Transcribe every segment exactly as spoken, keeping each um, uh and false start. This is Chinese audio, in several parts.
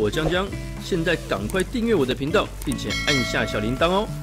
我江江，现在赶快订阅我的频道，并且按下小铃铛哦。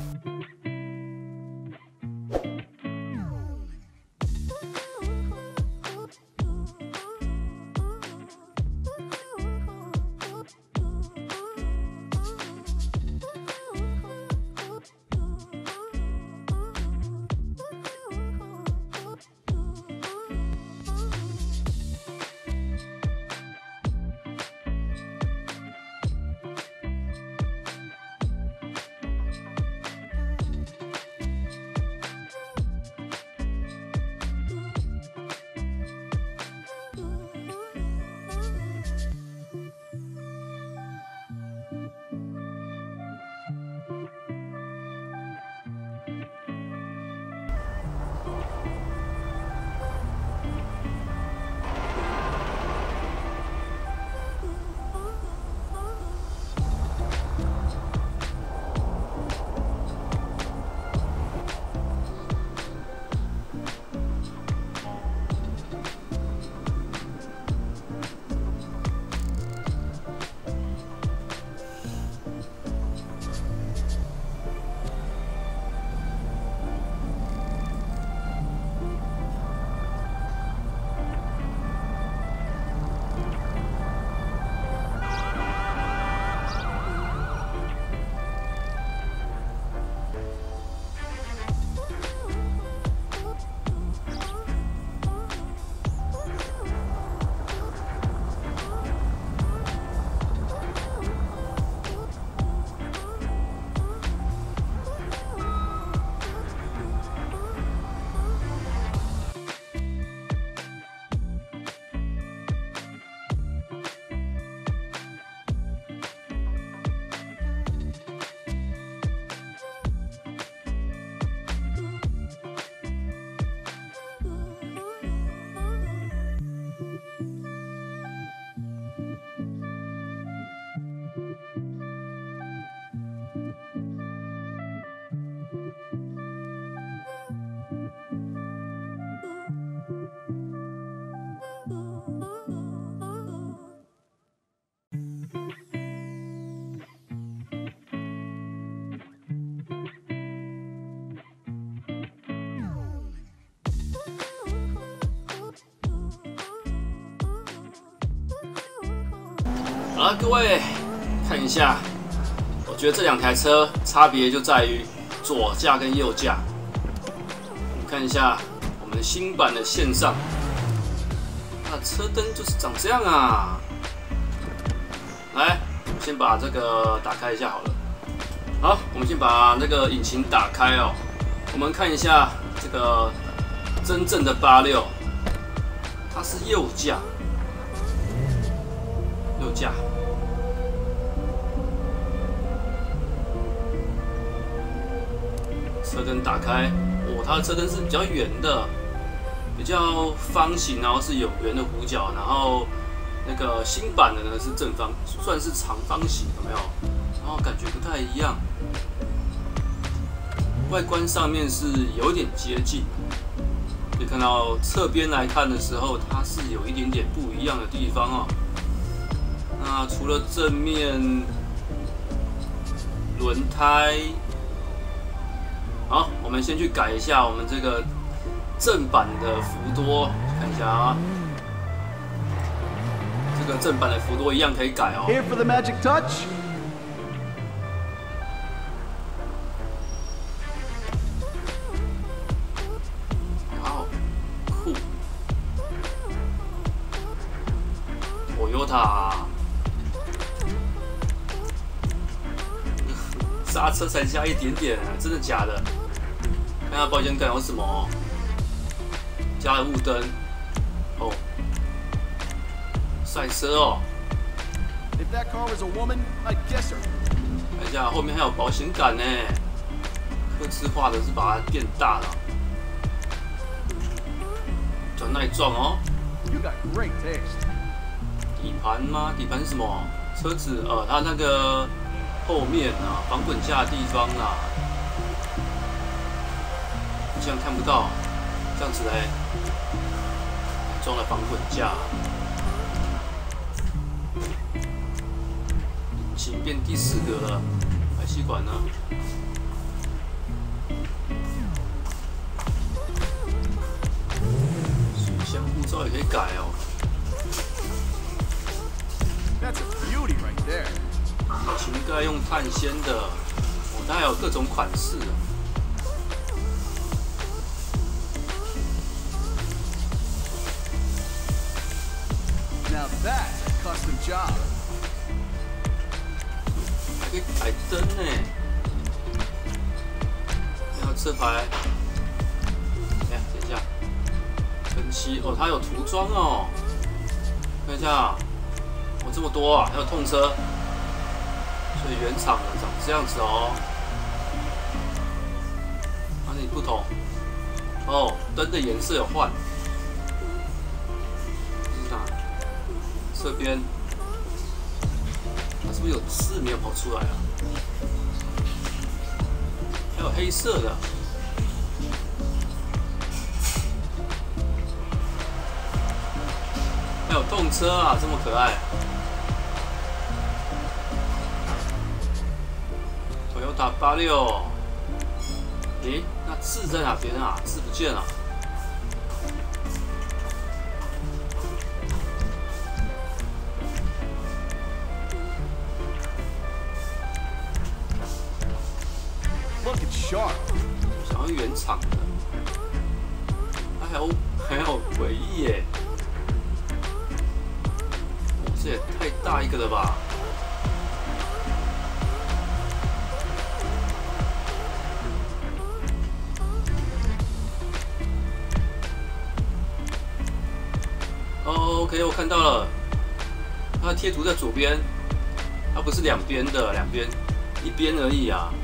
好了，各位看一下，我觉得这两台车差别就在于左驾跟右驾。我们看一下我们新版的线上，那车灯就是长这样啊。来，我先把这个打开一下好了。好，我们先把那个引擎打开哦。我们看一下这个真正的八六，它是右驾。右驾，车灯打开，哦，它的车灯是比较圆的，比较方形，然后是有圆的弧角，然后那个新版的呢是正方，算是长方形，有没有？然后感觉不太一样，外观上面是有点接近，可以看到侧边来看的时候，它是有一点点不一样的地方哦。那除了正面轮胎，好，我们先去改一下我们这个正版的福多，看一下啊，这个正版的福多一样可以改哦。 Here for the magic touch. 好酷 ，Toyota。刹车才加一点点，真的假的？看下保险杆有什么？加了雾灯，哦，赛车哦。 If that car was a woman, I'd guess her. 看一下后面还有保险杆呢，客制化的是把它变大了，比较耐撞哦。 You got great taste. 底盘吗？底盘是什么？车子呃，它那个。后面啊，防滚架的地方啊，这样看不到，这样子嘞，装了防滚架。 引擎变第四个了，排气管呢？水箱护照也可以改哦。 That's a beauty right there. 引擎盖用碳纤的，哦，它还有各种款式啊。 Now that's a custom job. 还可以改灯呢。然后车牌，哎，等一下，分期哦，它有涂装哦。看一下，哦，这么多啊，还有痛车，所以原厂的长这样子哦。哪里不同？哦，灯的颜色有换。 这边，它是不是有字没有跑出来啊？还有黑色的，还有动车啊，这么可爱。Toyota 八六，诶，那字在哪边啊？字不见了。 Looking sharp. 想要原厂的，它还有还有尾翼耶，哦，这也太大一个了吧！哦 ，OK， 我看到了，它的贴图在左边，它不是两边的，两边一边而已啊。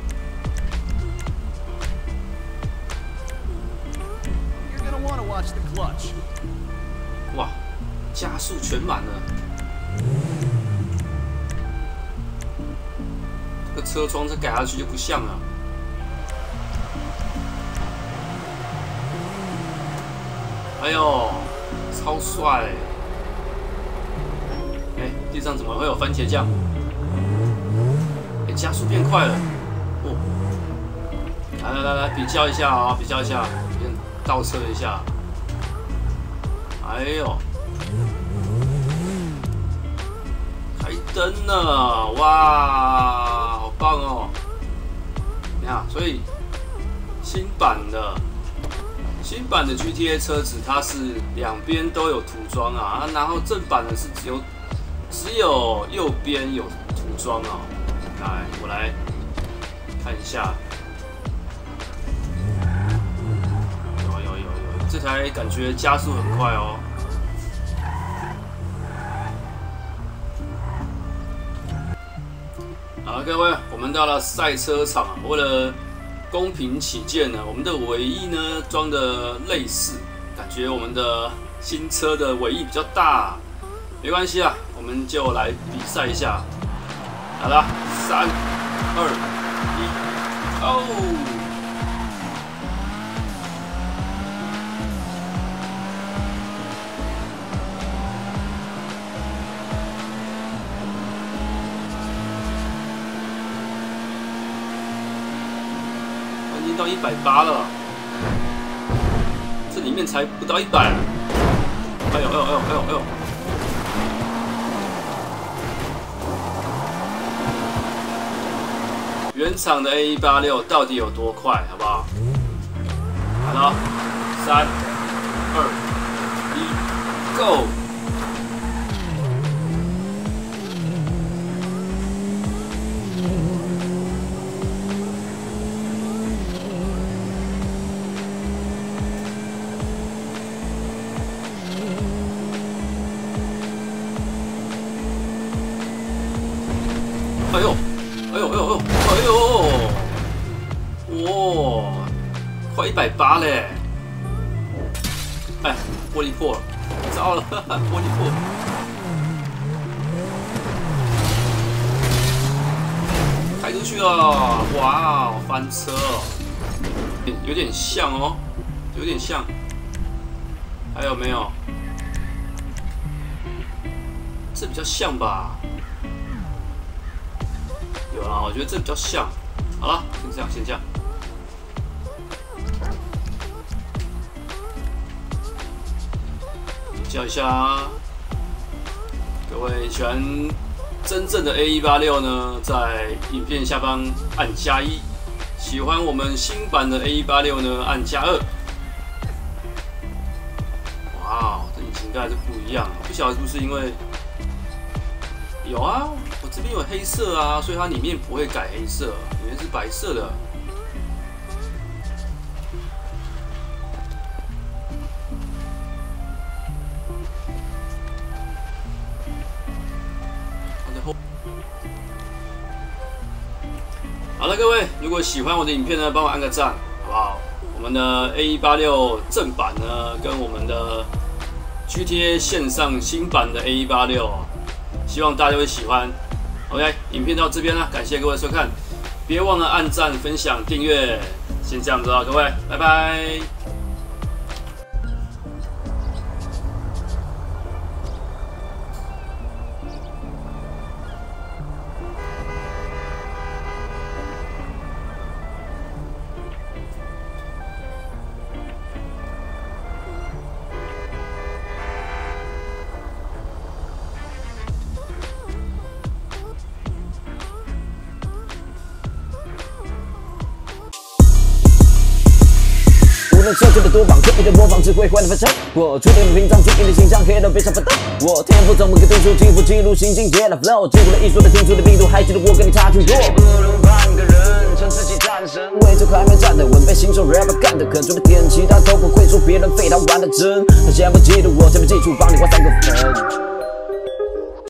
Watch the clutch. 哇，加速全满了，这个车窗再改下去就不像了。哎呦，超帅！哎，地上怎么会有番茄酱？哎，加速变快了。哦，来来来来，比较一下啊、哦，比较一下，先倒车一下。 哎呦，开灯了，哇，好棒哦！你看，所以新版的新版的 G T A 车子，它是两边都有涂装啊，然后正版的是只有只有右边有涂装哦。来，我来看一下，有有有有，这台感觉加速很快哦。 好，各位，我们到了赛车场啊。为了公平起见呢，我们的尾翼呢装的类似，感觉我们的新车的尾翼比较大，没关系啊，我们就来比赛一下。好了，三、二、一，哦！ 已经到一百八了，这里面才不到一百。哎呦哎呦哎呦哎呦哎呦！原厂的 A 一八六到底有多快？好不好？好了，三、二、一 ，Go！ 哎呦，哎呦，哎呦，哎呦，哇，快一百八嘞！哎，玻璃破了，糟了，玻璃破了。开出去了，哇，翻车了，有点像哦，有点像。还有没有？这比较像吧？ 啊，我觉得这比较像。好了，先这样，先这样。比较一下啊，各位喜欢真正的 A 一八六呢，在影片下方按加一；喜欢我们新版的 A 一八六呢，按加二。哇，这引擎盖是不一样，不晓得是不是因为有啊，我这边有黑色啊，所以它里面不会改黑色，里面是白色的。好了，各位，如果喜欢我的影片呢，帮我按个赞，好不好？我们的 A 一八六正版呢，跟我们的 G T A 线上新版的 A 一八六，希望大家会喜欢。OK， 影片到这边了，感谢各位收看，别忘了按赞、分享、订阅。先这样子了，各位，拜拜。 无论设计的多棒，刻意的模仿只会换了反常。我注定屏障，注定的形象，黑到非常反荡。我天赋怎么个读书进步记录新境界的 flow， 经过了艺术的听出的密度，还记得我跟你差距多。不能半个人称自己战神，为这块面站的稳，被新手 rapper 干的，可做的点其他都不会说别人非他玩的真。他先不嫉妒我，先不记住帮你画三个分。